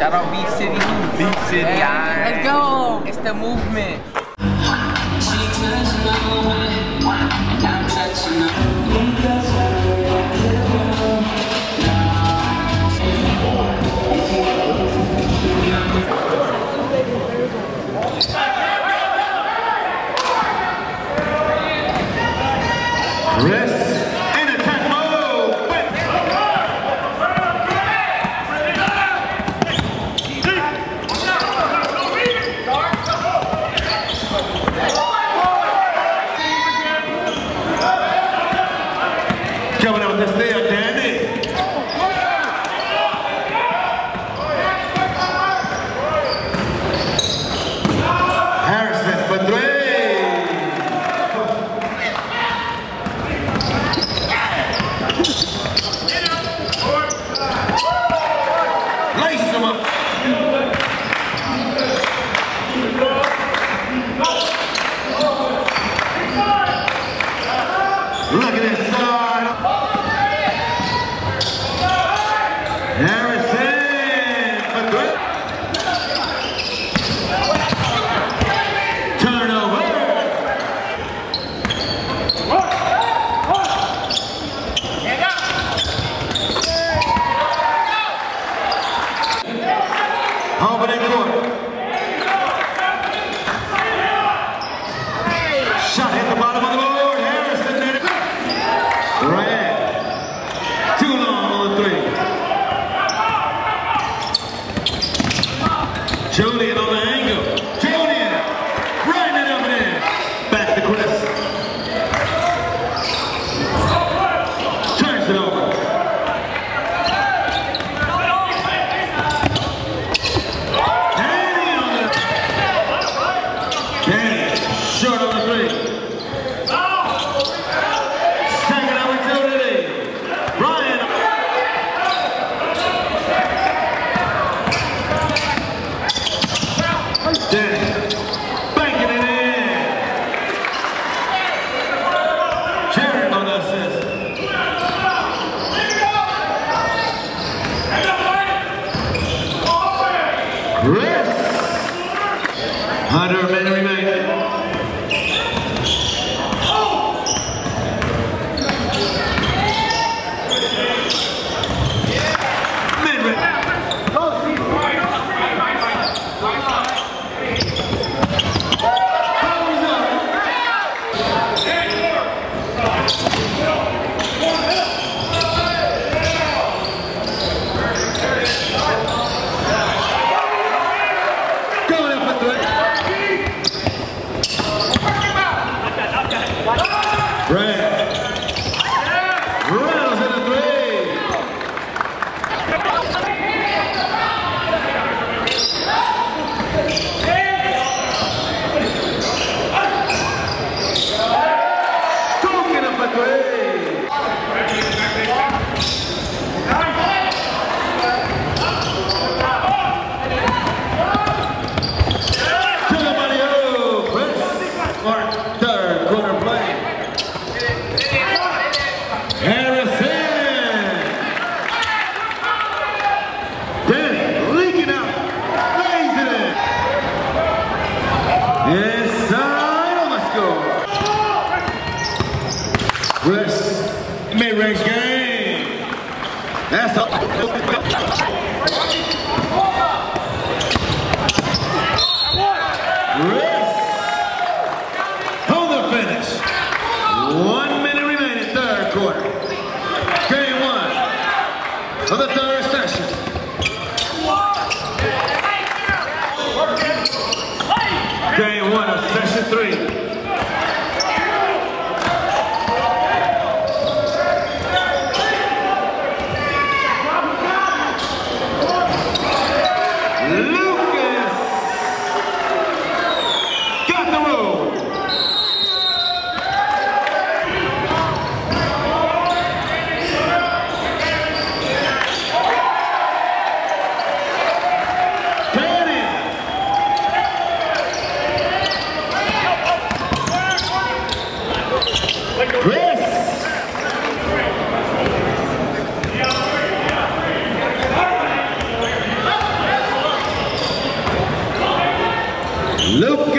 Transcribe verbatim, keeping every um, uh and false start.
Shout out Beef City. Beef City, hey, alright. Let's go. It's the movement. Rest in attack mode. Coming out with this there, Danny. Harrison for three. Look at this side. Harrison for three. Turnover. Opening court. Shot hit the bottom of the board. Harrison made it. Right. Too long on the three. Julian on the angle. Julian. Right it up and in. Back to Chris. Turns it over. Danny on the. Danny. Short on the three. Second opportunity. Brian. Danny. Banking it in. Jared on the assist. Chris. Under a minute remaining. Brad. Reynolds in the three. Talking up a three. To the Mario. Chris Mark, third quarter play. Harrison! Danny leaking out. Lays it in. Inside. Oh, let's go. Chris, mid-range game. That's up. Chris on the finish. One minute remaining, third quarter. Game one of the third session. Game one of session three. Lucas got the roll. Luke